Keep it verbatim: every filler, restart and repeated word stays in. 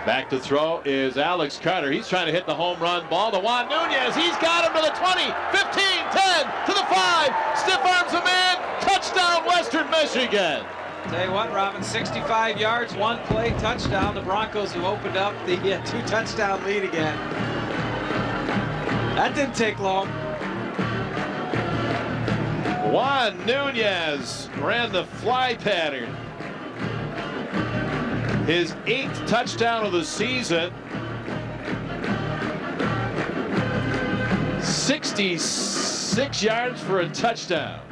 Back to throw is Alex Carter. He's trying to hit the home run ball to Juan Nunez. He's got him to the twenty, fifteen, ten, to the five. Stiff arms a man. Touchdown, Western Michigan. Tell you what, Robin, sixty-five yards, one play, touchdown. The Broncos who opened up the uh, two touchdown lead again. That didn't take long. Juan Nunez ran the fly pattern. His eighth touchdown of the season. sixty-six yards for a touchdown.